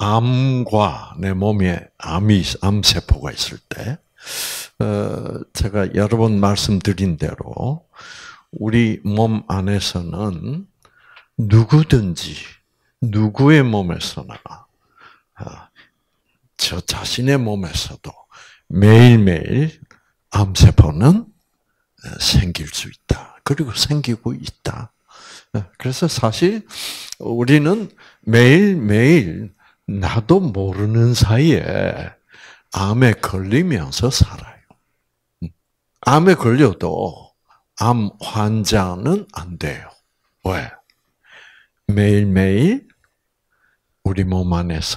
암과 내 몸에 암세포가 있을 때, 제가 여러 번 말씀드린 대로 우리 몸 안에서는 누구든지 누구의 몸에서나 저 자신의 몸에서도 매일매일 암세포는 생길 수 있다. 그리고 생기고 있다. 그래서 사실 우리는 매일매일 나도 모르는 사이에 암에 걸리면서 살아요. 암에 걸려도 암 환자는 안 돼요. 왜? 매일매일 우리 몸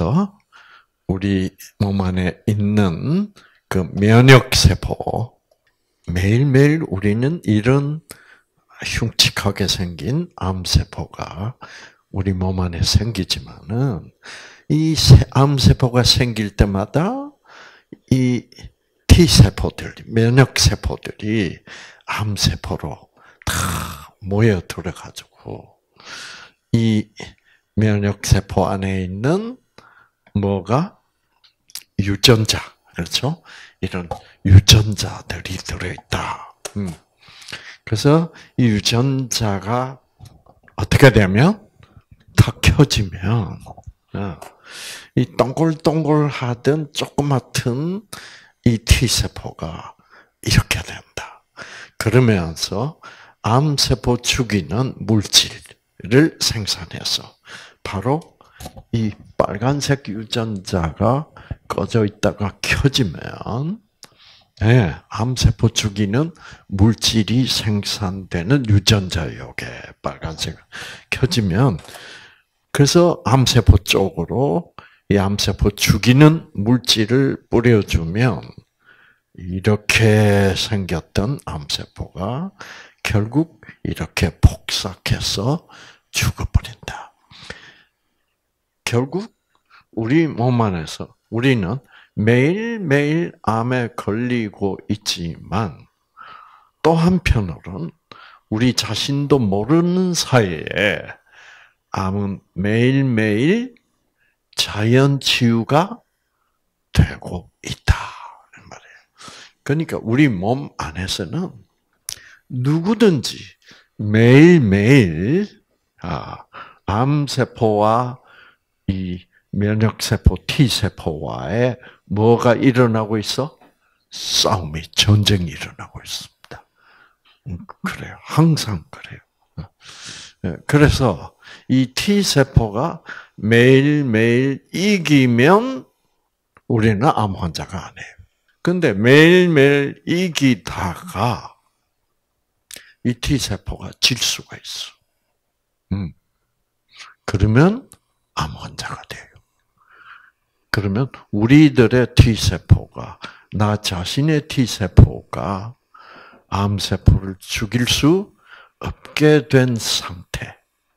안에 있는 그 면역세포, 매일매일 우리는 이런 흉측하게 생긴 암세포가 우리 몸 안에 생기지만은, 이 암세포가 생길 때마다 이 T세포들, 면역세포들이 암세포로 다 모여 들어가지고 이 면역세포 안에 있는 뭐가 유전자, 그렇죠? 이런 유전자들이 들어있다. 그래서 이 유전자가 어떻게 되면 탁 켜지면 이 동글동글하던 조그맣은 이 T세포가 이렇게 된다. 그러면서 암세포 죽이는 물질을 생산해서 바로 이 빨간색 유전자가 꺼져 있다가 켜지면 암세포 죽이는 물질이 생산되는 유전자예요. 빨간색 켜지면, 그래서 암세포 쪽으로 이 암세포 죽이는 물질을 뿌려주면 이렇게 생겼던 암세포가 결국 이렇게 폭삭해서 죽어버린다. 결국 우리 몸 안에서 우리는 매일매일 암에 걸리고 있지만, 또 한편으로는 우리 자신도 모르는 사이에 암은 매일매일 자연 치유가 되고 있다. 말이에요. 그러니까 우리 몸 안에서는 누구든지 매일매일 암세포와 이 면역세포 T세포와의 뭐가 일어나고 있어? 싸움이, 전쟁이 일어나고 있습니다. 그래요. 항상 그래요. 그래서 이 T세포가 매일매일 이기면 우리는 암 환자가 아니에요. 근데 매일매일 이기다가 이 T세포가 질 수가 있어. 그러면 암 환자가 돼요. 그러면 우리들의 T세포가, 나 자신의 T세포가 암세포를 죽일 수 없게 된 상태가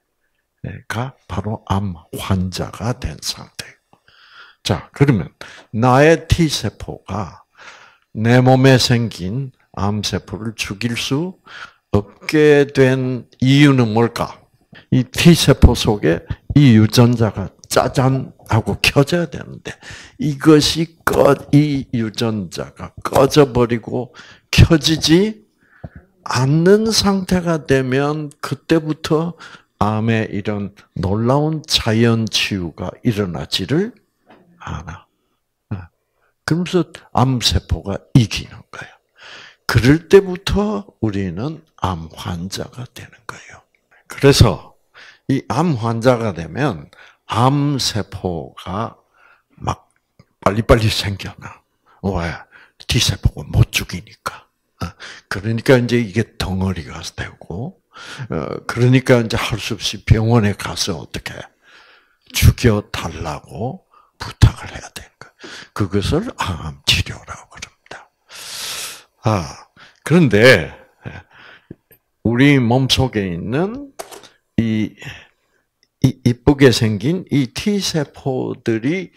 바로 암 환자가 된 상태예요. 자, 그러면 나의 T세포가 내 몸에 생긴 암세포를 죽일 수 없게 된 이유는 뭘까? 이 T세포 속에 이 유전자가 짜잔 하고 켜져야 되는데, 이것이 이 유전자가 꺼져버리고 켜지지 않는 상태가 되면 그때부터 암의 이런 놀라운 자연 치유가 일어나지를 않아. 그러면서 암세포가 이기는 거예요. 그럴 때부터 우리는 암 환자가 되는 거예요. 그래서 이 암 환자가 되면 암세포가 막 빨리빨리 생겨나. 왜? T세포가 못 죽이니까. 그러니까 이제 이게 덩어리가 되고, 그러니까 이제 할 수 없이 병원에 가서 어떻게 죽여달라고 부탁을 해야 되는 거예요. 그것을 암 치료라고 그럽니다. 그런데 우리 몸 속에 있는 이 이쁘게 생긴 이 T세포들이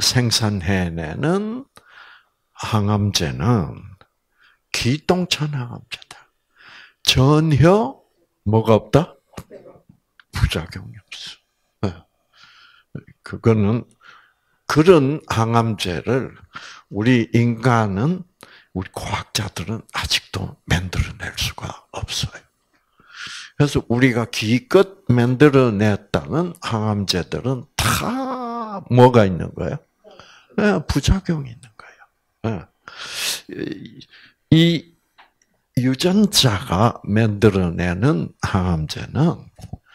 생산해내는 항암제는 기똥찬 항암제다. 전혀 뭐가 없다? 부작용이 없어. 그거는 그런 항암제를 우리 인간은, 우리 과학자들은 아직도 만들어낼 수가 없어요. 그래서 우리가 기껏 만들어냈다는 항암제들은 다 뭐가 있는 거예요? 부작용이 있는 거예요. 이 유전자가 만들어내는 항암제는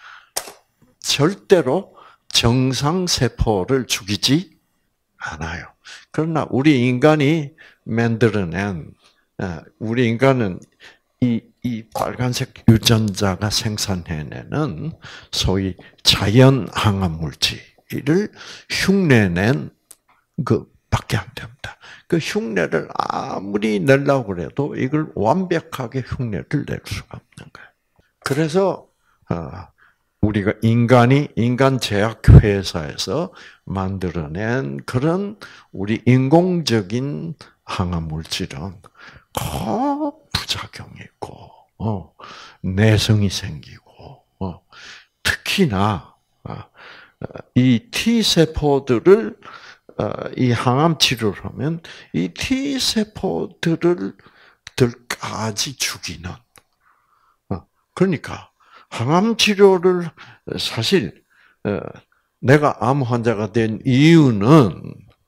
절대로 정상 세포를 죽이지 않아요. 그러나 우리 인간이 만들어낸, 우리 인간은 이 빨간색 유전자가 생산해내는 소위 자연 항암 물질을 흉내낸 그밖에 안 됩니다. 그 흉내를 아무리 내려고 해도 이걸 완벽하게 흉내를 낼 수가 없는 거예요. 그래서 우리가 인간 제약 회사에서 만들어낸 그런 우리 인공적인 항암 물질은 꼭 부작용이 있고, 내성이 생기고, 특히나 이 T 세포들을 이 항암 치료를 하면 이 T 세포들까지 죽이는. 그러니까 항암 치료를 사실 내가 암 환자가 된 이유는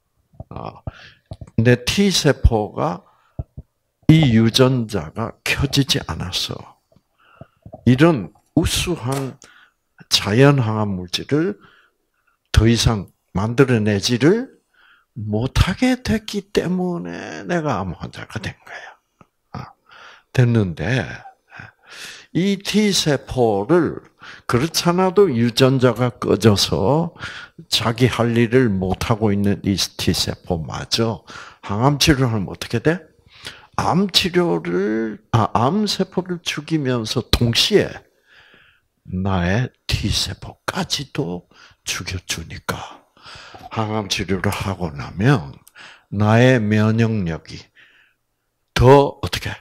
내 T 세포가 이 유전자가 켜지지 않았어. 이런 우수한 자연 항암 물질을 더 이상 만들어내지를 못하게 됐기 때문에 내가 암 환자가 된 거야. 됐는데 이 T 세포를 그렇잖아도 유전자가 꺼져서 자기 할 일을 못 하고 있는 이 T 세포마저 항암 치료를 하면 어떻게 돼? 암 세포를 죽이면서 동시에 나의 T 세포까지도 죽여주니까 항암 치료를 하고 나면 나의 면역력이 더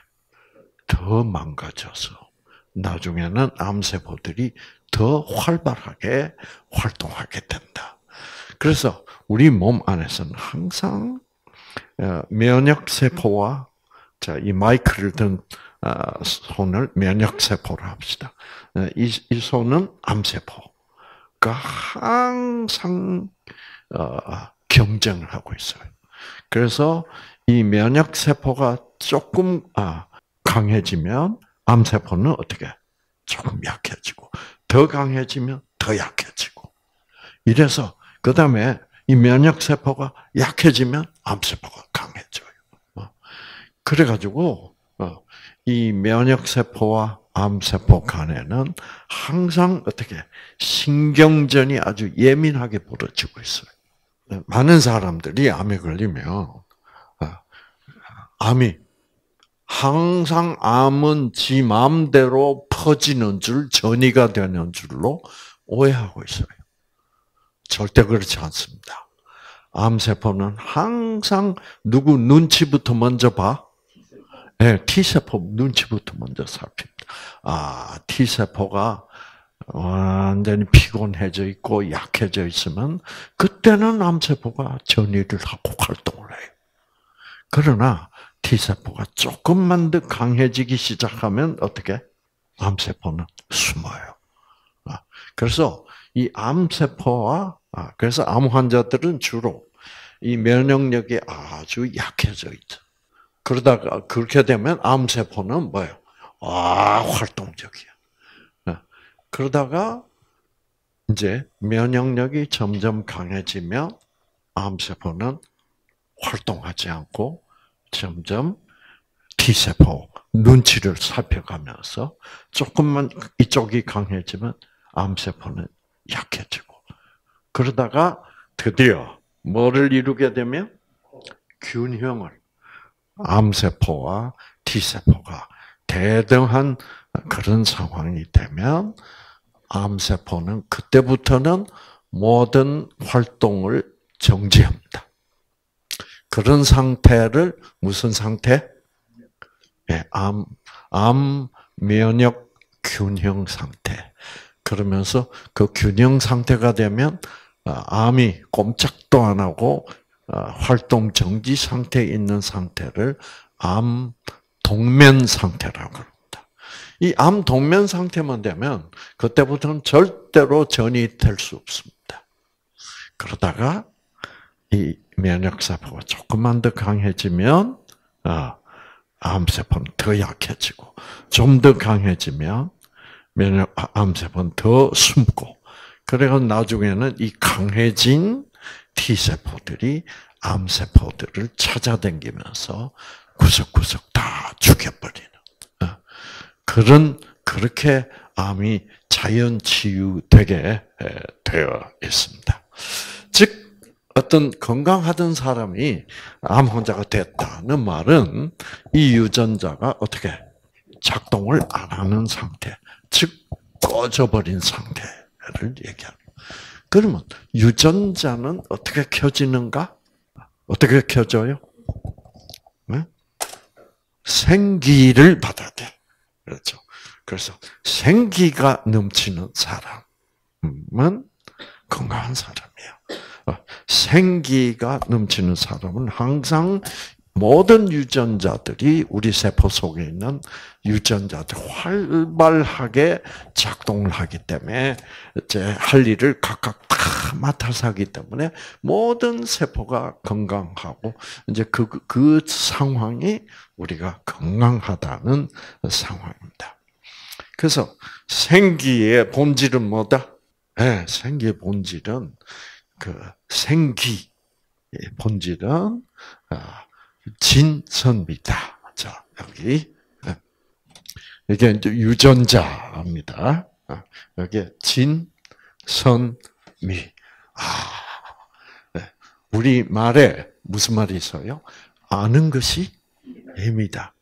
망가져서 나중에는 암 세포들이 더 활발하게 활동하게 된다. 그래서 우리 몸 안에서는 항상 면역 세포와 이 마이크를 든 손을 면역 세포로 합시다. 이 손은 암 세포가 항상 경쟁을 하고 있어요. 그래서 이 면역 세포가 조금 강해지면 암 세포는 어떻게? 조금 약해지고 더 강해지면 더 약해지고 이래서 그 다음에 이 면역 세포가 약해지면 암 세포가 강해져요. 그래가지고 이 면역 세포와 암 세포 간에는 항상 어떻게 신경전이 아주 예민하게 벌어지고 있어요. 많은 사람들이 암에 걸리면 항상 암은 지 마음대로 퍼지는 줄, 전이가 되는 줄로 오해하고 있어요. 절대 그렇지 않습니다. 암세포는 항상 누구 눈치부터 먼저 봐? 네, T세포 눈치부터 먼저 살핍니다. T세포가 완전히 피곤해져 있고 약해져 있으면 그때는 암세포가 전이를 하고 활동을 해요. 그러나 T세포가 조금만 더 강해지기 시작하면 어떻게? 암세포는 숨어요. 그래서 이 암세포와, 그래서 암 환자들은 주로 이 면역력이 아주 약해져 있죠. 그러다가 그렇게 되면 암세포는 뭐예요? 활동적이야. 그러다가 이제 면역력이 점점 강해지면 암세포는 활동하지 않고 점점 T세포 눈치를 살펴가면서 조금만 이쪽이 강해지면 암세포는 약해지고 그러다가 드디어 뭐를 이루게 되면 균형을 암세포와 T세포가 대등한 그런 상황이 되면 암세포는 그때부터는 모든 활동을 정지합니다. 그런 상태를 무슨 상태? 암 면역 균형 상태. 그러면서 그 균형 상태가 되면 암이 꼼짝도 안 하고 활동 정지 상태에 있는 상태를 암 동면 상태라고 합니다. 이 암 동면 상태만 되면 그때부터는 절대로 전이 될 수 없습니다. 그러다가 이 면역세포가 조금만 더 강해지면 암세포는 더 약해지고 좀 더 강해지면 암세포는 더 숨고 그래서 나중에는 이 강해진 T세포들이 암세포들을 찾아다니면서 구석구석 다 죽여버리는 그렇게 암이 자연 치유되게 되어 있습니다. 즉 어떤 건강하던 사람이 암 환자가 됐다는 말은 이 유전자가 어떻게 작동을 안 하는 상태, 즉 꺼져버린 상태를 얘기하는. 그러면 유전자는 어떻게 켜지는가? 어떻게 켜져요? 네? 생기를 받아야 돼. 그렇죠. 그래서 생기가 넘치는 사람은 건강한 사람이에요. 생기가 넘치는 사람은 항상 모든 유전자들이 우리 세포 속에 있는 유전자들 활발하게 작동을 하기 때문에 이제 할 일을 각각 다 맡아서 하기 때문에 모든 세포가 건강하고 이제 그 상황이 우리가 건강하다는 상황입니다. 그래서 생기의 본질은 뭐다? 네, 생기의 본질은 생기의 본질은 진선미다. 자, 여기 이게 이제 유전자입니다. 여기 진선미. 네. 우리 말에 무슨 말이 있어요? 아는 것이 힘이다.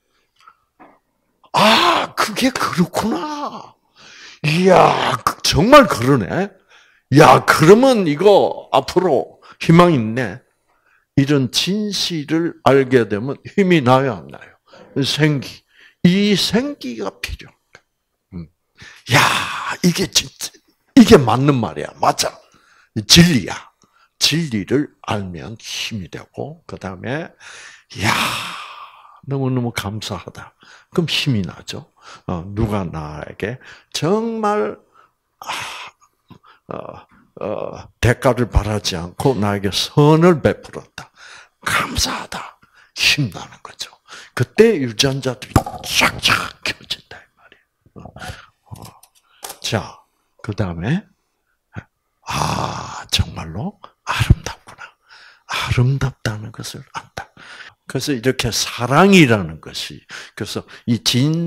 그게 그렇구나. 이야, 정말 그러네. 야, 그러면 이거 앞으로 희망 있네. 이런 진실을 알게 되면 힘이 나요, 안 나요? 생기. 이 생기가 필요한 거야. 야, 이게 진짜, 이게 맞는 말이야. 맞아. 진리야. 진리를 알면 힘이 되고, 그 다음에, 야, 너무너무 감사하다. 그럼 힘이 나죠. 누가 나에게 정말, 대가를 바라지 않고 나에게 선을 베풀었다. 감사하다. 힘나는 거죠. 그때 유전자들이 쫙쫙 켜진다 이 말이에요. 자, 그 다음에 정말로 아름답구나. 아름답다는 것을 안다. 그래서 이렇게 사랑이라는 것이 그래서 이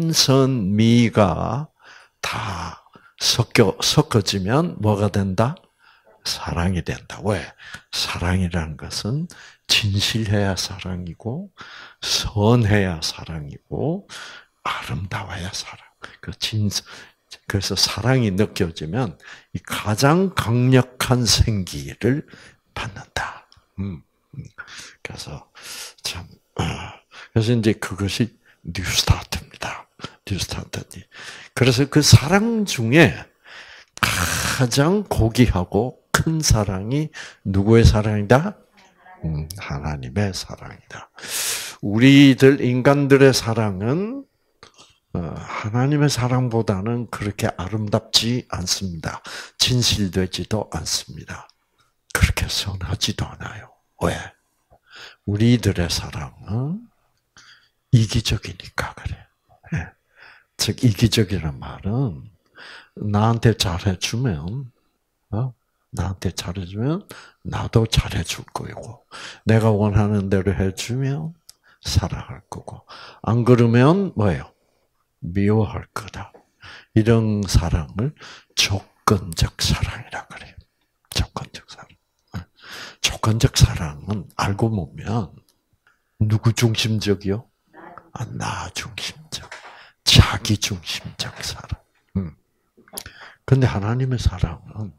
진선미가 다 섞어지면 뭐가 된다? 사랑이 된다. 왜? 사랑이라는 것은 진실해야 사랑이고, 선해야 사랑이고, 아름다워야 사랑. 그래서 사랑이 느껴지면 이 가장 강력한 생기를 받는다. 그래서 그래서 이제 그것이 뉴스타트입니다. 뉴스타트. 그래서 그 사랑 중에 가장 고귀하고 큰 사랑이 누구의 사랑이다? 하나님의 사랑이다. 우리들 인간들의 사랑은 하나님의 사랑보다는 그렇게 아름답지 않습니다. 진실되지도 않습니다. 그렇게 선하지도 않아요. 왜? 우리들의 사랑은 이기적이니까 그래. 즉 이기적이란 말은 나한테 잘해주면 나도 잘해줄 거고 내가 원하는 대로 해주면 사랑할 거고 안 그러면 뭐예요? 미워할 거다. 이런 사랑을 조건적 사랑이라 그래요. 조건적 사랑. 조건적 사랑은 알고 보면 누구 중심적이요? 나 중심적. 자기 중심적 사랑. 근데 하나님의 사랑은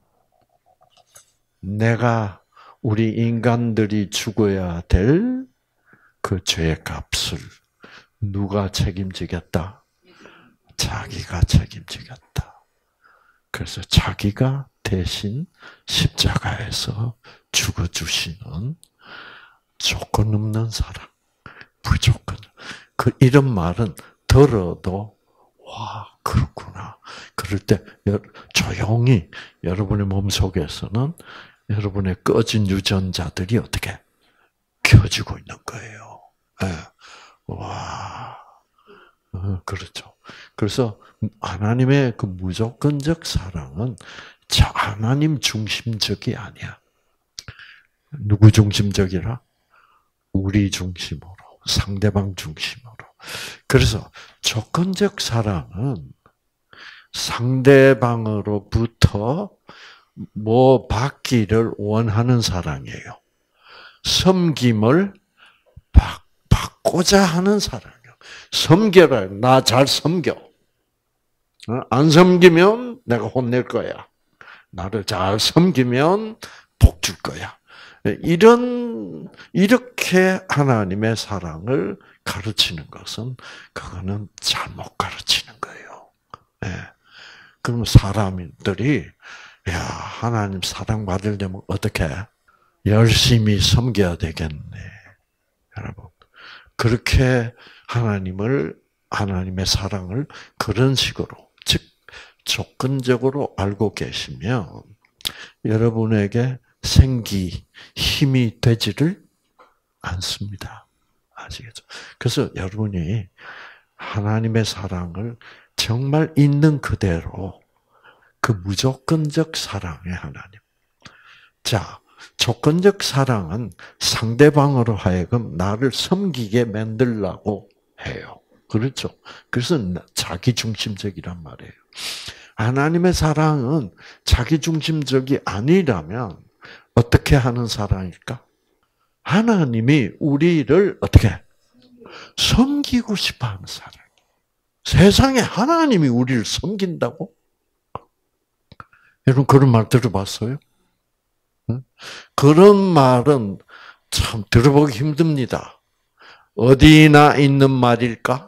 우리 인간들이 죽어야 될 그 죄의 값을 누가 책임지겠다? 자기가 책임지겠다. 그래서 자기가 대신 십자가에서 죽어주시는 조건 없는 사랑, 무조건. 이런 말은 들어도 와 그렇구나. 그럴 때 조용히 여러분의 몸 속에서는 여러분의 꺼진 유전자들이 어떻게 켜지고 있는 거예요. 네. 와, 그렇죠. 그래서 하나님의 그 무조건적 사랑은 하나님 중심적이 아니야. 누구 중심적이라? 우리 중심으로, 상대방 중심으로. 그래서 조건적 사랑은 상대방으로부터 뭐 받기를 원하는 사랑이에요. 섬김을 받고자 하는 사랑이에요. 섬겨라. 나 잘 섬겨. 안 섬기면 내가 혼낼 거야. 나를 잘 섬기면 복 줄 거야. 이렇게 하나님의 사랑을 가르치는 것은 그거는 잘못 가르치는 거예요. 네. 그러면 사람들이 야 하나님 사랑 받으려면 어떻게 열심히 섬겨야 되겠네, 여러분. 그렇게 하나님의 사랑을 그런 식으로 즉 조건적으로 알고 계시면 여러분에게 힘이 되지를 않습니다. 아시겠죠? 그래서 여러분이 하나님의 사랑을 정말 있는 그대로 그 무조건적 사랑의 하나님. 자, 조건적 사랑은 상대방으로 하여금 나를 섬기게 만들려고 해요. 그렇죠? 그래서 자기중심적이란 말이에요. 하나님의 사랑은 자기중심적이 아니라면 어떻게 하는 사랑일까? 하나님이 우리를 어떻게 섬기고 싶어하는 사랑. 세상에 하나님이 우리를 섬긴다고? 여러분 그런 말 들어봤어요? 그런 말은 참 들어보기 힘듭니다. 어디나 있는 말일까?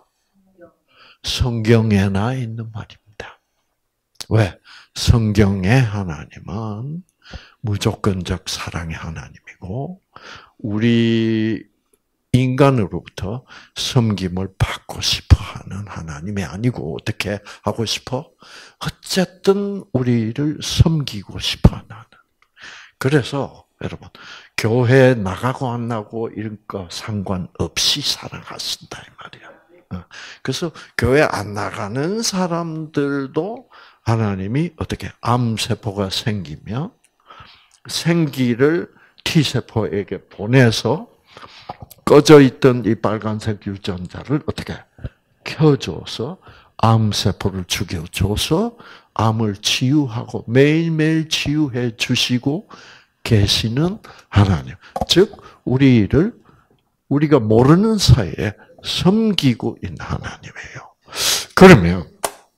성경에나 있는 말입니다. 왜? 성경의 하나님은 무조건적 사랑의 하나님이고 우리 인간으로부터 섬김을 받고 싶어하는 하나님이 아니고 어떻게 하고 싶어? 어쨌든 우리를 섬기고 싶어하는. 그래서 여러분 교회 나가고 안 나가고 이런 거 상관없이 사랑하신다 이 말이야. 그래서 교회 안 나가는 사람들도 하나님이 어떻게 암세포가 생기면 생기를 T세포에게 보내서 꺼져 있던 이 빨간색 유전자를 어떻게 켜줘서 암세포를 죽여줘서 암을 치유하고 매일매일 치유해 주시고 계시는 하나님. 즉 우리가 모르는 사이에 섬기고 있는 하나님이에요. 그러면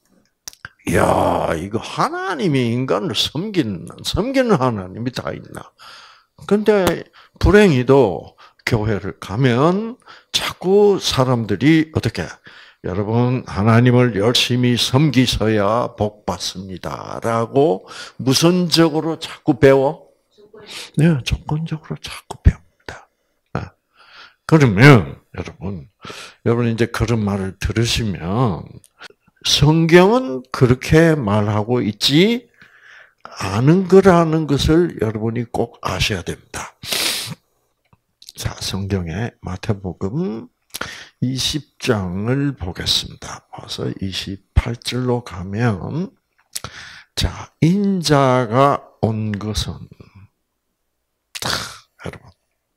야 이거 하나님이 인간을 섬기는 하나님이 다 있나? 근데 불행히도 교회를 가면 자꾸 사람들이 어떻게 여러분 하나님을 열심히 섬기셔야 복 받습니다라고 무선적으로 자꾸 배워? 네, 조건적으로 자꾸 배웁니다. 그러면 여러분 이제 그런 말을 들으시면 성경은 그렇게 말하고 있지 않은 거라는 것을 여러분이 꼭 아셔야 됩니다. 자, 성경의 마태복음 20장을 보겠습니다. 와서 28절로 가면 자, 인자가 온 것은 여러분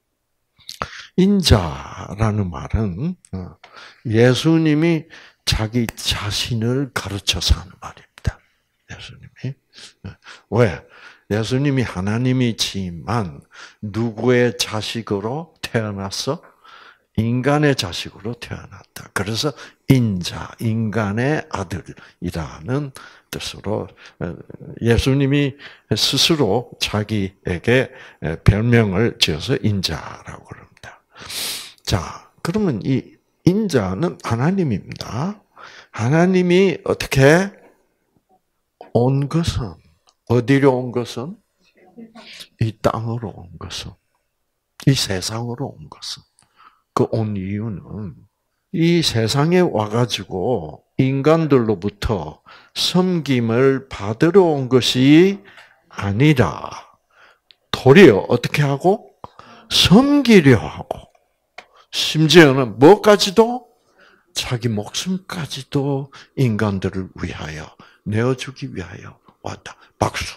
인자라는 말은 예수님이 자기 자신을 가르쳐서 하는 말입니다. 예수님이. 왜? 예수님이 하나님이지만 누구의 자식으로 태어났어? 인간의 자식으로 태어났다. 그래서 인자, 인간의 아들이라는 뜻으로 예수님이 스스로 자기에게 별명을 지어서 인자라고 그럽니다. 자, 그러면 이 인자는 하나님입니다. 하나님이 어떻게 온 것은 어디로 온 것은 이 땅으로 온 것은 이 세상으로 온 것은 그 온 이유는 이 세상에 와가지고 인간들로부터 섬김을 받으러 온 것이 아니라 도리어 어떻게 하고 섬기려 하고 심지어는 뭐까지도 자기 목숨까지도 인간들을 위하여 내어주기 위하여 왔다. 박수.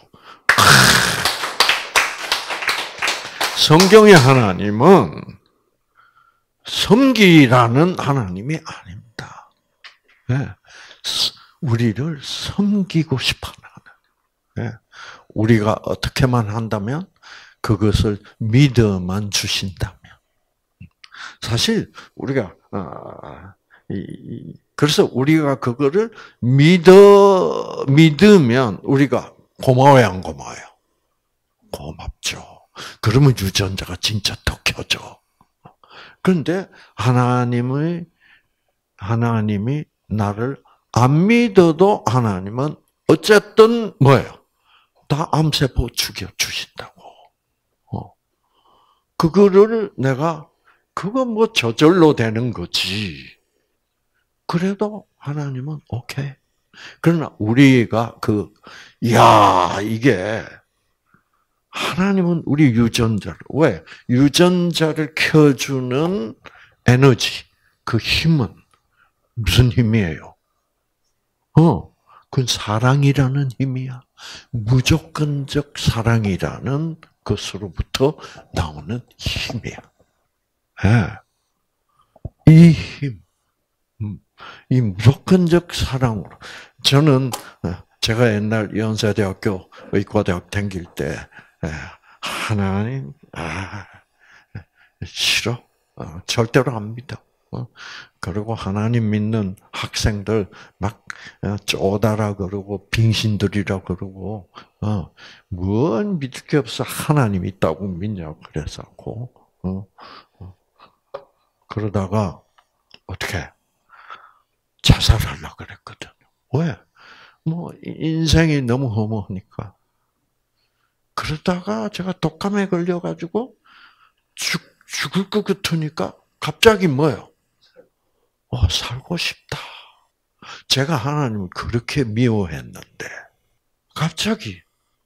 성경의 하나님은 섬기라는 하나님이 아닙니다. 네. 우리를 섬기고 싶어 하는. 네. 우리가 어떻게만 한다면 그것을 믿어만 주신다면. 사실 우리가 그래서 우리가 그거를 믿으면 우리가 고마워요, 안 고마워요? 고맙죠. 그러면 유전자가 진짜 더 켜져. 그런데 하나님이 나를 안 믿어도 하나님은 어쨌든 뭐예요? 다 암세포 죽여 주신다고. 그거를 내가 그거 뭐 저절로 되는 거지. 그래도 하나님은 오케이. 그러나 우리가 이게 하나님은 우리 유전자를 왜 유전자를 켜주는 에너지 그 힘은 무슨 힘이에요? 그건 사랑이라는 힘이야. 무조건적 사랑이라는 것으로부터 나오는 힘이야. 이 힘, 이 무조건적 사랑으로. 저는 제가 옛날 연세대학교 의과대학 다닐 때 하나님 싫어. 절대로 안 믿어. 그리고 하나님 믿는 학생들 막 쪼다라 그러고 빙신들이라 그러고 뭔 믿을 게 없어. 하나님 있다고 믿냐고 그랬었고 그러다가 어떻게 자살하려고 그랬거든. 왜? 뭐 인생이 너무 허무하니까. 그러다가 제가 독감에 걸려가지고 죽을 것 같으니까 갑자기 뭐요? 살고 싶다. 제가 하나님을 그렇게 미워했는데 갑자기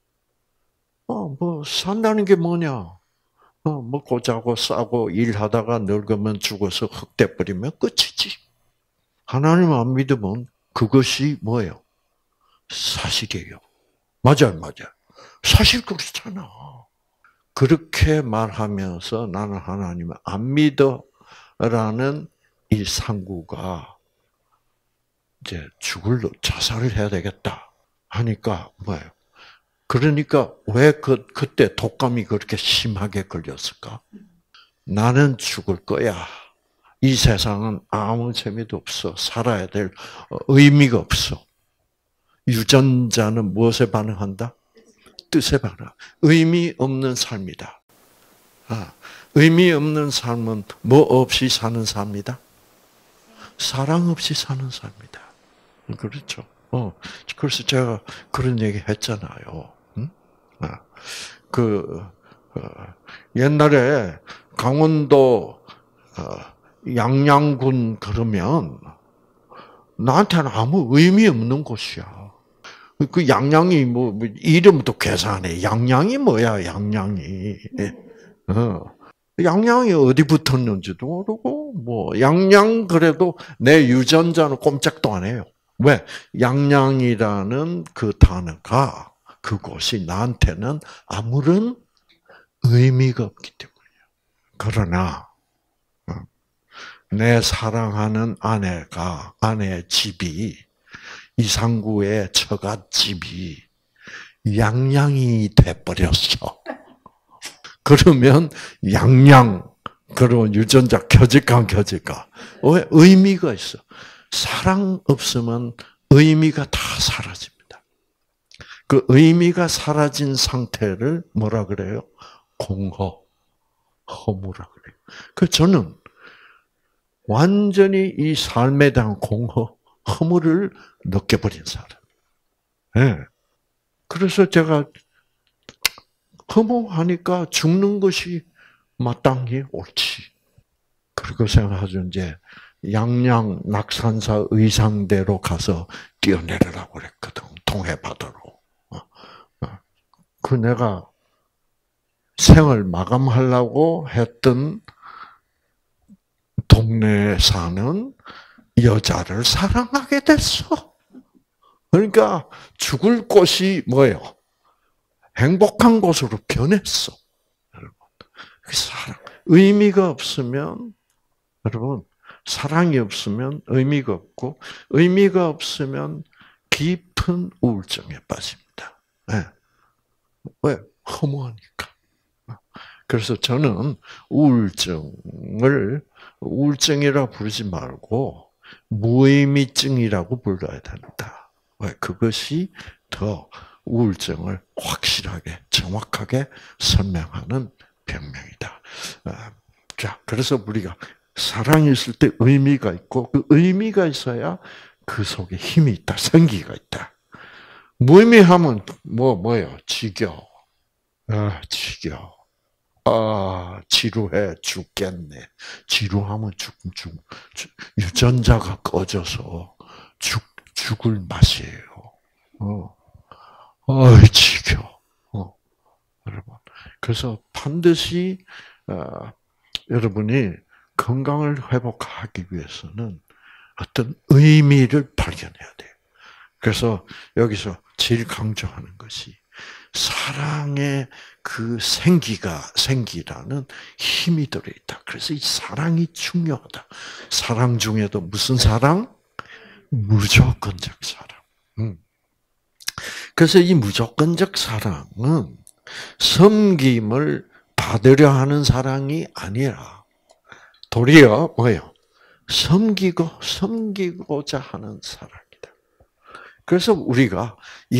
뭐 산다는 게 뭐냐? 먹고 자고 싸고 일하다가 늙으면 죽어서 흙돼 버리면 끝이지. 하나님 안 믿으면 그것이 뭐예요? 사실이에요. 맞아요. 사실 그렇잖아. 그렇게 말하면서 나는 하나님을 안 믿어라는 이 상구가 이제 자살을 해야 되겠다 하니까 뭐예요? 그러니까 왜 그때 독감이 그렇게 심하게 걸렸을까? 나는 죽을 거야. 이 세상은 아무 재미도 없어. 살아야 될 의미가 없어. 유전자는 무엇에 반응한다? 뜻에 반응. 의미 없는 삶이다. 의미 없는 삶은 뭐 없이 사는 삶이다? 사랑 없이 사는 삶이다. 그렇죠. 그래서 제가 그런 얘기 했잖아요. 옛날에 강원도 양양군 그러면 나한테는 아무 의미 없는 곳이야. 그 양양이 뭐 이름도 계산해. 양양이 뭐야? 양양이. 양양이 어디 붙었는지도 모르고 뭐 양양 그래도 내 유전자는 꼼짝도 안 해요. 왜? 양양이라는 그 단어가 그곳이 나한테는 아무런 의미가 없기 때문이에요. 그러나 내 사랑하는 아내의 집이 이상구의 처갓집이 양양이 돼버렸어. 그러면 양양 그런 유전자 켜질까 안 켜질까? 왜? 의미가 있어. 사랑 없으면 의미가 다 사라집니다. 그 의미가 사라진 상태를 뭐라 그래요? 허무라 그래요. 저는 완전히 이 삶에 대한 허무를 느껴버린 사람. 네. 그래서 제가 허무하니까 죽는 것이 마땅히 옳지. 그리고 생각하죠. 이제 양양 낙산사 의상대로 가서 뛰어내리라고 그랬거든. 동해바다로. 그 내가 생을 마감하려고 했던 동네에 사는 여자를 사랑하게 됐어. 그러니까 죽을 곳이 뭐예요? 행복한 곳으로 변했어. 여러분. 사랑. 의미가 없으면, 여러분, 사랑이 없으면 의미가 없고, 의미가 없으면 깊은 우울증에 빠집니다. 네. 왜? 허무하니까. 그래서 저는 우울증이라 부르지 말고, 무의미증이라고 불러야 된다. 왜? 그것이 더 우울증을 확실하게, 정확하게 설명하는 병명이다. 자, 그래서 우리가 사랑이 있을 때 의미가 있고, 그 의미가 있어야 그 속에 힘이 있다, 생기가 있다. 무의미하면 뭐예요? 지겨워. 지겨워. 지루해 죽겠네. 지루하면 유전자가 꺼져서 죽을 맛이에요. 지겨워. 여러분. 그래서 반드시, 여러분이 건강을 회복하기 위해서는 어떤 의미를 발견해야 돼요. 그래서 여기서 제일 강조하는 것이 사랑의 그 생기라는 힘이 들어있다. 그래서 이 사랑이 중요하다. 사랑 중에도 무슨 사랑? 무조건적 사랑. 그래서 이 무조건적 사랑은 섬김을 받으려 하는 사랑이 아니라 도리어 뭐예요? 섬기고자 하는 사랑이다. 그래서 우리가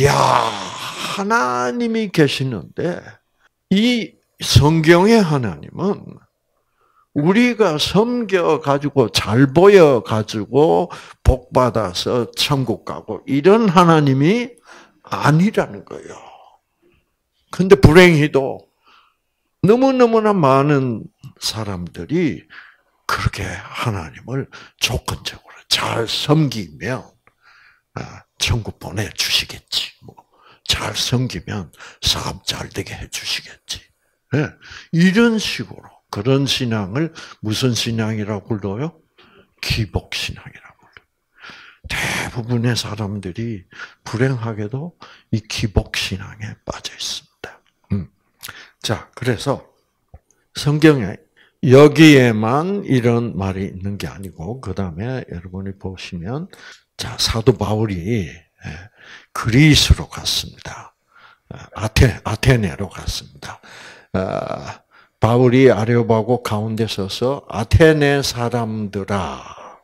하나님이 계시는데 이 성경의 하나님은 우리가 섬겨가지고 잘 보여가지고 복 받아서 천국 가고 이런 하나님이 아니라는 거예요. 근데 불행히도 너무너무나 많은 사람들이 그렇게 하나님을 조건적으로 잘 섬기면 천국 보내주시겠지. 잘 섬기면 사업 잘 되게 해주시겠지. 이런 식으로 그런 신앙을 무슨 신앙이라고 불러요? 기복신앙이라고 불러요. 대부분의 사람들이 불행하게도 이 기복신앙에 빠져 있습니다. 자, 그래서 성경에 여기에만 이런 말이 있는 게 아니고 그 다음에 여러분이 보시면 자, 사도 바울이 그리스로 갔습니다. 아테네로 갔습니다. 바울이 아레오바고 가운데 서서 아테네 사람들아,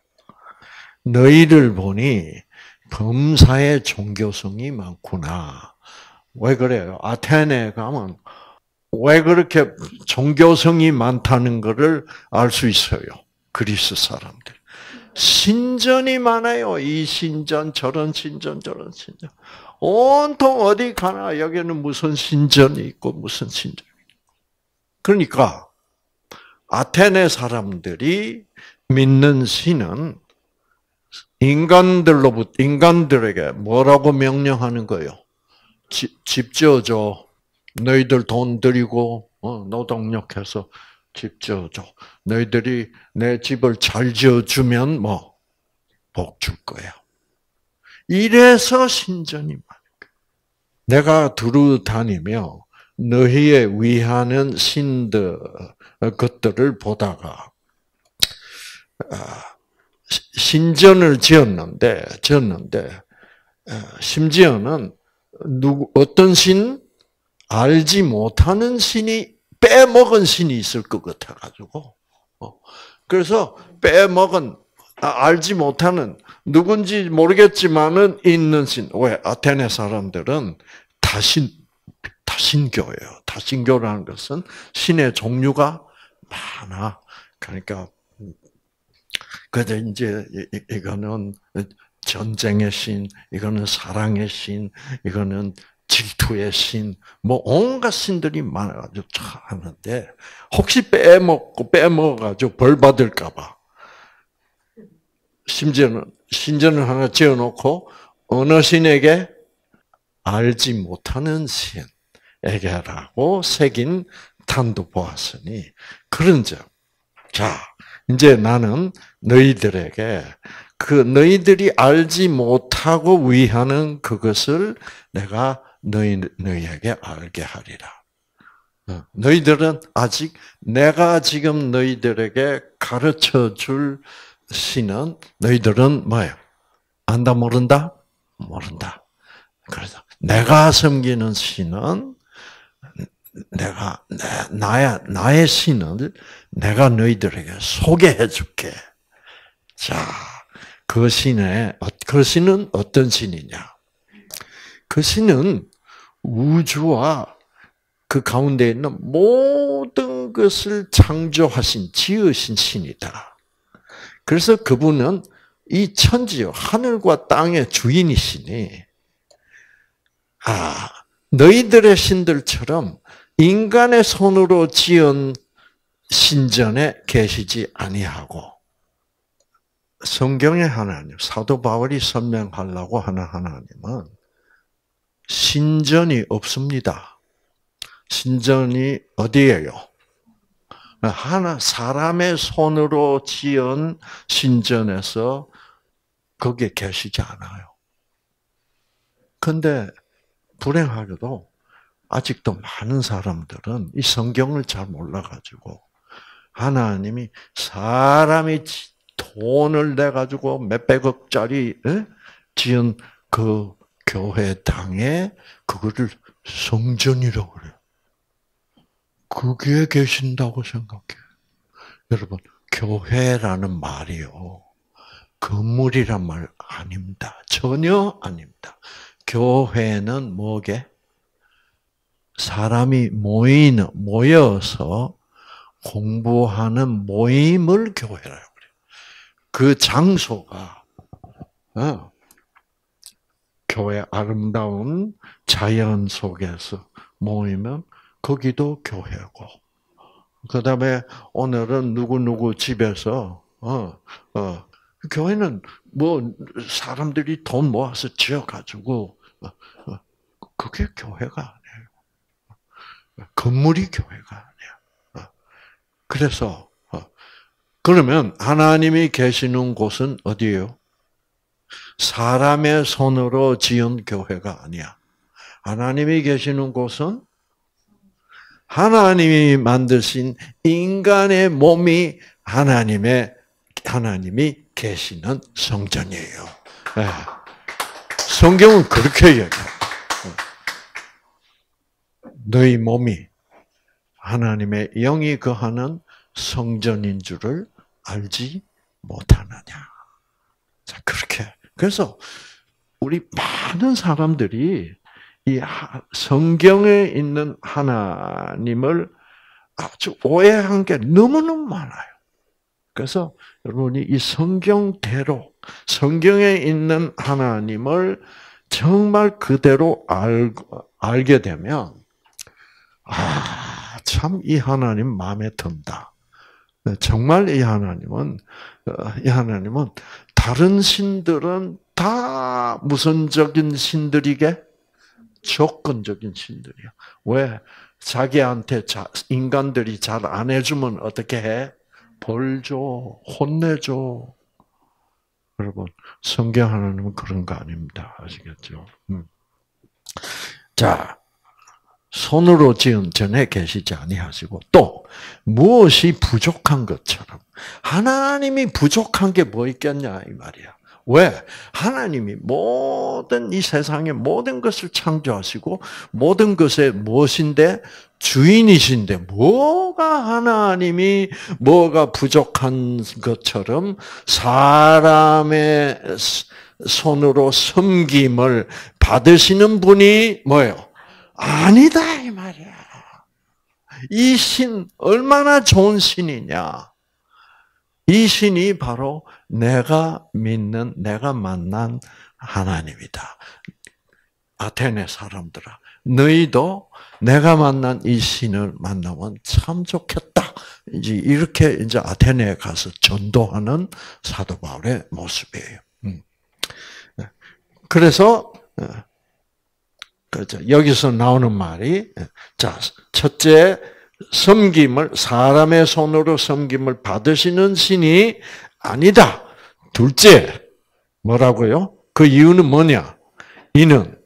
너희를 보니 범사에 종교성이 많구나. 왜 그래요? 아테네 가면 왜 그렇게 종교성이 많다는 것을 알 수 있어요. 그리스 사람들. 신전이 많아요. 이 신전, 저런 신전, 저런 신전. 온통 어디 가나 여기는 무슨 신전이 있고 무슨 신전이 있고. 그러니까 아테네 사람들이 믿는 신은 인간들에게 뭐라고 명령하는 거예요? 집 지어줘. 너희들 돈 들이고 노동력해서 집 지어줘. 너희들이 내 집을 잘 지어주면 복 줄 거야. 이래서 신전이 많은 거야. 내가 두루 다니며 너희에 위하는 신들 것들을 보다가 신전을 지었는데 심지어는 어떤 신? 알지 못하는 신이 빼먹은 신이 있을 것 같아가지고 그래서 알지 못하는 누군지 모르겠지만은 있는 신. 왜? 아테네 사람들은 다신교예요. 다신교라는 것은 신의 종류가 많아. 그러니까 그런데 이제 이거는 전쟁의 신, 이거는 사랑의 신, 이거는 질투의 신, 뭐 온갖 신들이 많아가지고 하는데 혹시 빼먹어가지고 벌 받을까봐 심지어는 신전을 하나 지어놓고 어느 신에게 알지 못하는 신에게라고 새긴 단도 보았으니 그런 점. 자, 이제 나는 너희들에게 너희들이 알지 못하고 위하는 그것을 내가 너희에게 알게 하리라. 너희들은 아직 내가 지금 너희들에게 가르쳐 줄 신은 너희들은 뭐예요? 안다 모른다? 모른다. 그래서 내가 섬기는 신은 나의 신을 내가 너희들에게 소개해 줄게. 자, 그 신은 어떤 신이냐? 그 신은 우주와 그 가운데 있는 모든 것을 창조하신, 지으신 신이다. 그래서 그분은 이 천지요, 하늘과 땅의 주인이시니, 너희들의 신들처럼 인간의 손으로 지은 신전에 계시지 아니하고, 성경의 하나님, 사도 바울이 설명하려고 하는 하나님은 신전이 없습니다. 신전이 어디예요? 사람의 손으로 지은 신전에서 거기에 계시지 않아요. 근데 불행하게도 아직도 많은 사람들은 이 성경을 잘 몰라가지고 하나님이 사람이 돈을 내가지고 몇백억짜리 지은 그 교회당에 그거를 성전이라고 그래요. 거기에 계신다고 생각해. 여러분, 교회라는 말이요, 건물이란 말 아닙니다. 전혀 아닙니다. 교회는 뭐게? 사람이 모여서 공부하는 모임을 교회라고 그래요. 그 장소가 교회 아름다운 자연 속에서 모이면 거기도 교회고, 그다음에 오늘은 누구 집에서 교회는 뭐 사람들이 돈 모아서 지어가지고 그게 교회가 아니에요. 건물이 교회가 아니야. 그래서 그러면 하나님이 계시는 곳은 어디예요? 사람의 손으로 지은 교회가 아니야. 하나님이 계시는 곳은 하나님이 만드신 인간의 몸이 하나님이 계시는 성전이에요. 네. 성경은 그렇게 얘기해요. 너희 몸이 하나님의 영이 거하는 성전인 줄을 알지 못하느냐. 자, 그렇게. 그래서 우리 많은 사람들이 이 성경에 있는 하나님을 아주 오해한 게 너무너무 많아요. 그래서 여러분이 이 성경대로, 성경에 있는 하나님을 정말 그대로 알게 되면, 참 이 하나님 마음에 든다. 정말 이 하나님은 다른 신들은 다 무선적인 신들이게 조건적인 신들이야. 왜? 자기한테 인간들이 잘 안 해주면 어떻게 해? 벌 줘, 혼내줘. 여러분, 성경 하나님은 그런 거 아닙니다. 아시겠죠? 자, 손으로 지은 전에 계시지 아니하시고 또 무엇이 부족한 것처럼, 하나님이 부족한 게 뭐 있겠냐 이 말이야. 왜? 하나님이 모든 이 세상의 모든 것을 창조하시고 모든 것의 무엇인데? 주인이신데 하나님이 뭐가 부족한 것처럼 사람의 손으로 섬김을 받으시는 분이 뭐예요? 아니다 이 말이야. 이 신 얼마나 좋은 신이냐. 이 신이 바로 내가 믿는, 내가 만난 하나님이다. 아테네 사람들아, 너희도 내가 만난 이 신을 만나면 참 좋겠다. 이제 이렇게 이제 아테네에 가서 전도하는 사도 바울의 모습이에요. 그래서 그렇죠. 여기서 나오는 말이 자, 첫째 섬김을 사람의 손으로 섬김을 받으시는 신이 아니다. 둘째 뭐라고요? 그 이유는 뭐냐? 이는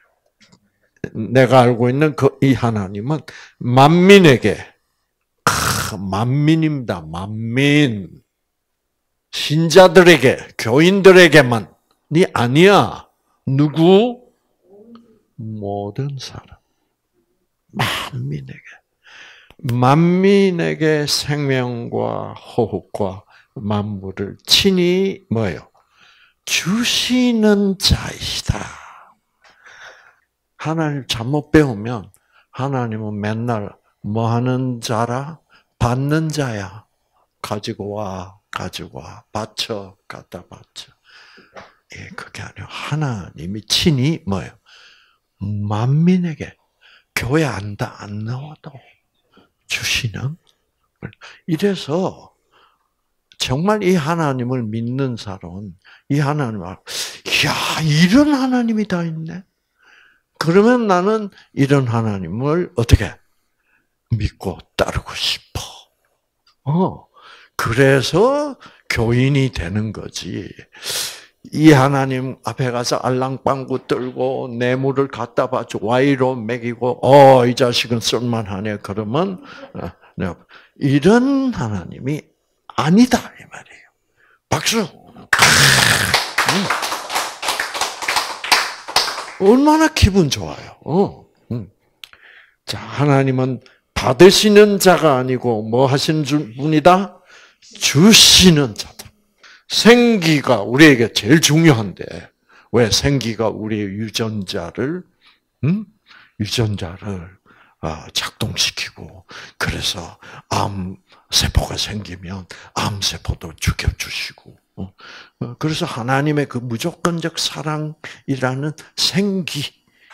내가 알고 있는 이 하나님은 만민에게 만민입니다. 만민 신자들에게 교인들에게만이 아니야. 누구? 모든 사람. 만민에게 생명과 호흡과 만물을 친히 뭐예요? 주시는 자이시다. 하나님 잘못 배우면 하나님은 맨날 뭐 하는 자라? 받는 자야. 가지고 와, 바쳐, 갖다 바쳐. 예, 그게 아니라 하나님이 친히 뭐예요? 만민에게 교회 안 나와도 주시는. 이래서 정말 이 하나님을 믿는 사람은 이 하나님을 야 이런 하나님이 다 있네. 그러면 나는 이런 하나님을 어떻게 믿고 따르고 싶어. 그래서 교인이 되는 거지. 이 하나님 앞에 가서 알랑방구 떨고 뇌물을 갖다 바쳐 와이로 먹이고 이 자식은 쓸만하네. 그러면 이런 하나님이 아니다 이 말이에요. 박수. 얼마나 기분 좋아요. 자, 하나님은 받으시는 자가 아니고 뭐 하시는 분이다? 주시는 자다. 생기가 우리에게 제일 중요한데 왜 생기가 우리의 유전자를 작동시키고 그래서 암세포가 생기면 암세포도 죽여주시고 그래서 하나님의 그 무조건적 사랑이라는 생기를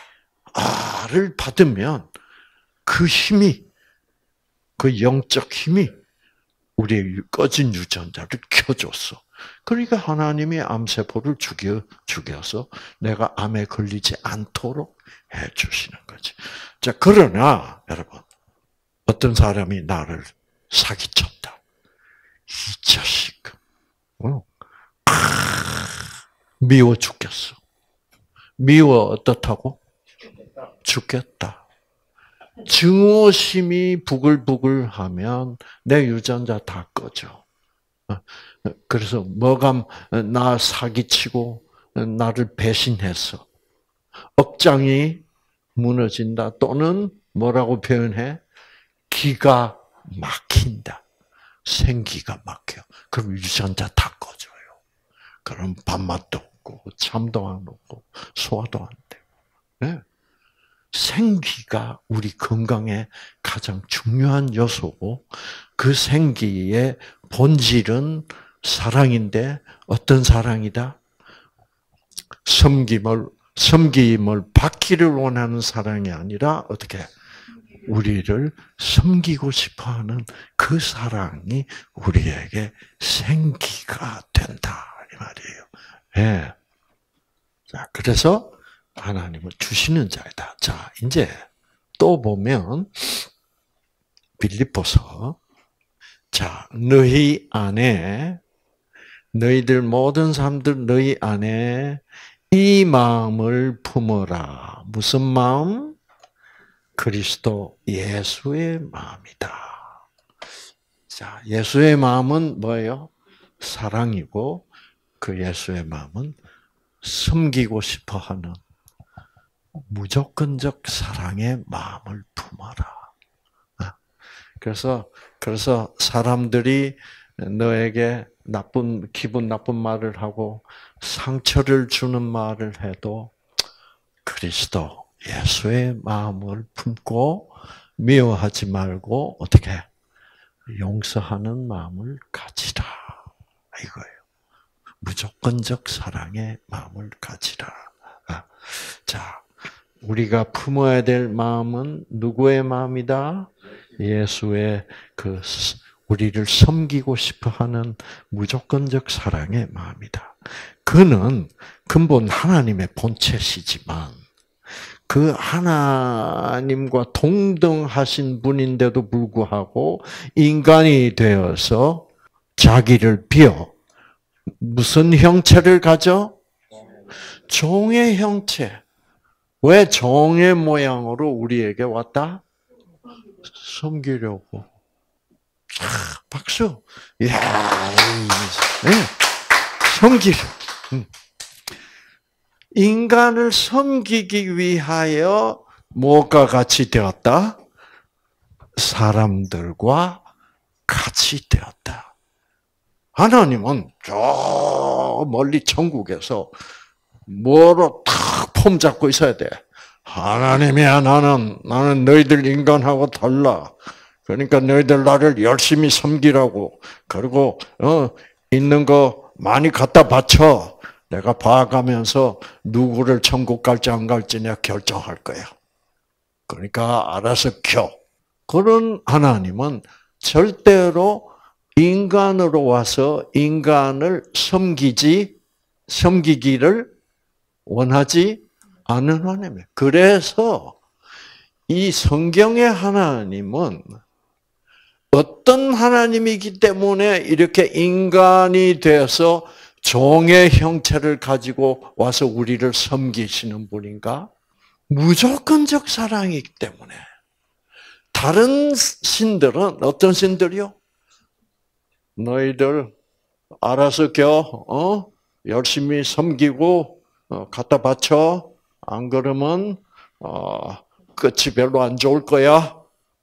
받으면 그 힘이 그 영적 힘이 우리의 꺼진 유전자를 켜줬어. 그러니까 하나님이 암세포를 죽여서 내가 암에 걸리지 않도록 해주시는 거지. 자, 그러나, 여러분, 어떤 사람이 나를 사기쳤다. 이 자식. 미워 죽겠어. 미워 어떻다고? 죽겠다. 증오심이 부글부글하면 내 유전자 다 꺼져. 그래서 뭐가 나 사기치고 나를 배신해서 억장이 무너진다 또는 뭐라고 표현해? 기가 막힌다. 생기가 막혀. 그럼 유전자 다 꺼져요. 그럼 밥맛도 없고 잠도 안 오고 소화도 안 되고. 네. 생기가 우리 건강에 가장 중요한 요소고 그 생기의 본질은 사랑인데 어떤 사랑이다? 섬김을 받기를 원하는 사랑이 아니라 어떻게 우리를 섬기고 싶어하는 그 사랑이 우리에게 생기가 된다 이 말이에요. 예. 자, 그래서 하나님을 주시는 자이다. 자, 이제 또 보면 빌립보서 자, 너희들 모든 사람들 너희 안에 이 마음을 품어라. 무슨 마음? 그리스도 예수의 마음이다. 자, 예수의 마음은 뭐예요? 사랑이고 그 예수의 마음은 섬기고 싶어하는 무조건적 사랑의 마음을 품어라. 그래서 사람들이 너에게 기분 나쁜 말을 하고 상처를 주는 말을 해도 그리스도 예수의 마음을 품고 미워하지 말고 어떻게 용서하는 마음을 가지라. 이거예요. 무조건적 사랑의 마음을 가지라. 자, 우리가 품어야 될 마음은 누구의 마음이다? 예수의 우리를 섬기고 싶어 하는 무조건적 사랑의 마음이다. 그는 근본 하나님의 본체시지만 그 하나님과 동등하신 분인데도 불구하고 인간이 되어서 자기를 비워 무슨 형체를 가져? 종의 형체. 왜 종의 모양으로 우리에게 왔다? 섬기려고. 박수. 이야, 네. 섬기려. 인간을 섬기기 위하여 뭐가 같이 되었다? 사람들과 같이 되었다. 하나님은 저 멀리 천국에서 뭐로 탁 폼 잡고 있어야 돼. 하나님이야, 나는 너희들 인간하고 달라. 그러니까 너희들 나를 열심히 섬기라고. 그리고 있는 거 많이 갖다 바쳐. 내가 봐가면서 누구를 천국 갈지 안 갈지 내가 결정할 거야. 그러니까 알아서 켜. 그런 하나님은 절대로 인간으로 와서 인간을 섬기기를 원하지 않은 하나님이에요. 그래서 이 성경의 하나님은 어떤 하나님이기 때문에 이렇게 인간이 되어서 종의 형체를 가지고 와서 우리를 섬기시는 분인가? 무조건적 사랑이기 때문에. 다른 신들은 어떤 신들이요? 너희들 알아서 열심히 섬기고 갖다 바쳐. 안 그러면 끝이 별로 안 좋을 거야.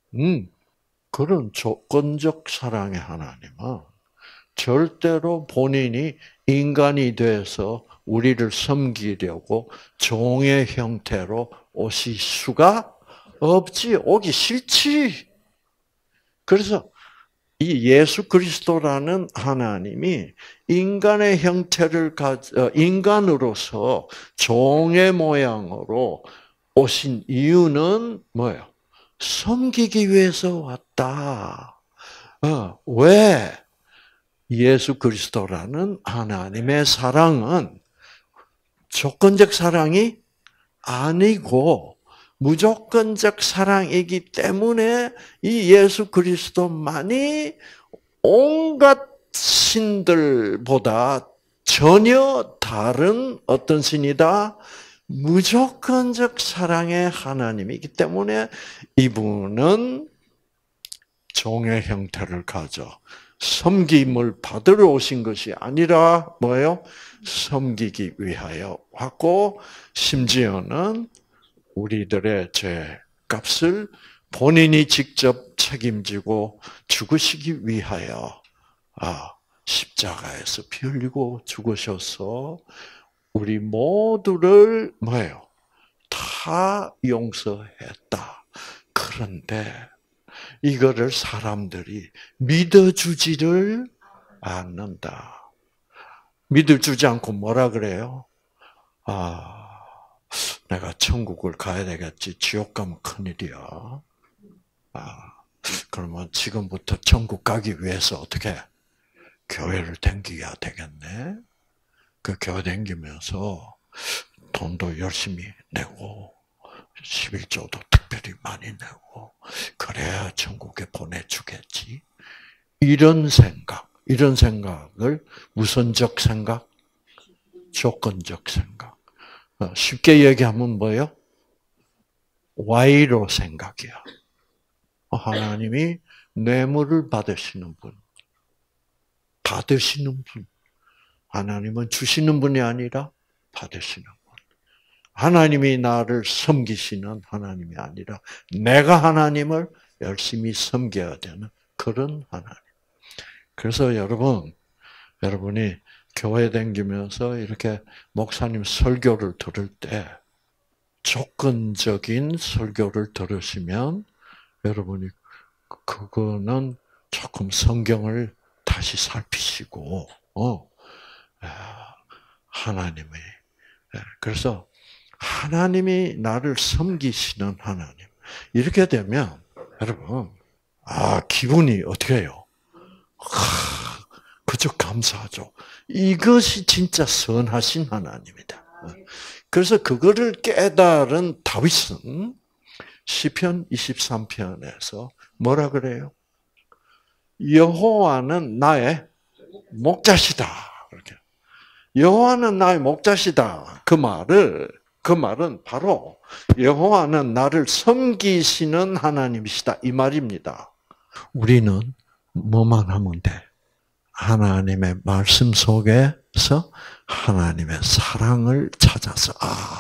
그런 조건적 사랑의 하나님은 절대로 본인이 인간이 돼서 우리를 섬기려고 종의 형태로 오실 수가 없지. 오기 싫지. 그래서 이 예수 그리스도라는 하나님이 인간의 형태를 인간으로서 종의 모양으로 오신 이유는 뭐예요? 섬기기 위해서 왔다. 왜? 예수 그리스도라는 하나님의 사랑은 조건적 사랑이 아니고 무조건적 사랑이기 때문에 이 예수 그리스도만이 온갖 신들보다 전혀 다른 어떤 신이다? 무조건적 사랑의 하나님이기 때문에 이분은 종의 형태를 가져 섬김을 받으러 오신 것이 아니라 뭐예요? 섬기기 위하여 왔고 심지어는 우리들의 죄 값을 본인이 직접 책임지고 죽으시기 위하여 십자가에서 피 흘리고 죽으셔서 우리 모두를 뭐예요? 다 용서했다. 그런데 이거를 사람들이 믿어주지를 않는다. 믿어주지 않고 뭐라 그래요? 내가 천국을 가야 되겠지. 지옥 가면 큰일이야. 그러면 지금부터 천국 가기 위해서 어떻게? 교회를 다녀야 되겠네. 그 교회 다니면서 돈도 열심히 내고 11조도 특별히 많이 내고 그래야 천국에 보내주겠지. 이런 생각을 우선적 생각, 조건적 생각. 쉽게 얘기하면 뭐예요? 와이로 생각이야. 하나님이 뇌물을 받으시는 분. 하나님은 주시는 분이 아니라 받으시는 분. 하나님이 나를 섬기시는 하나님이 아니라 내가 하나님을 열심히 섬겨야 되는 그런 하나님. 그래서 여러분이 교회 다니면서 이렇게 목사님 설교를 들을 때 조건적인 설교를 들으시면 여러분이 그거는 조금 성경을 다시 살피시고 하나님의 그래서 하나님이 나를 섬기시는 하나님. 이렇게 되면 여러분, 기분이 어떻게 해요? 그저 감사하죠. 이것이 진짜 선하신 하나님이다. 그래서 그거를 깨달은 다윗은 시편 23편에서 뭐라 그래요? 여호와는 나의 목자시다. 이렇게. 여호와는 나의 목자시다. 그 말은 바로 여호와는 나를 섬기시는 하나님이시다 이 말입니다. 우리는 뭐만 하면 돼? 하나님의 말씀 속에서 하나님의 사랑을 찾아서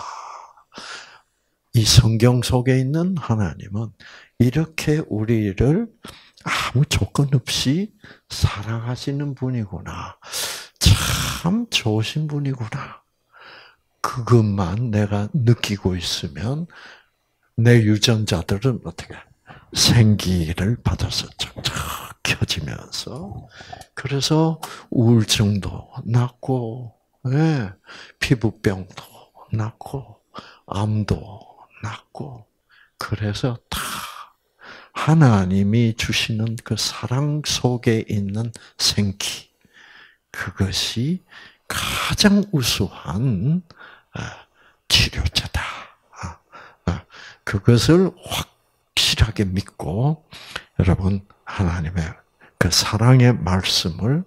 이 성경 속에 있는 하나님은 이렇게 우리를 아무 조건 없이 사랑하시는 분이구나. 참 좋으신 분이구나. 그것만 내가 느끼고 있으면 내 유전자들은 어떻게 생기를 받아서 쫙쫙 켜지면서 그래서 우울증도 낫고 피부병도 낫고 암도 낫고 그래서 다 하나님이 주시는 그 사랑 속에 있는 생기 그것이 가장 우수한 치료제다. 그것을 확실하게 믿고 여러분 하나님의 그 사랑의 말씀을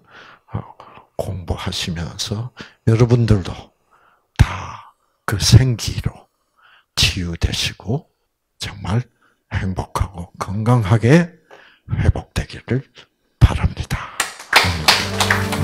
공부하시면서 여러분들도 다 그 생기로 치유되시고 정말 행복하고 건강하게 회복되기를 바랍니다.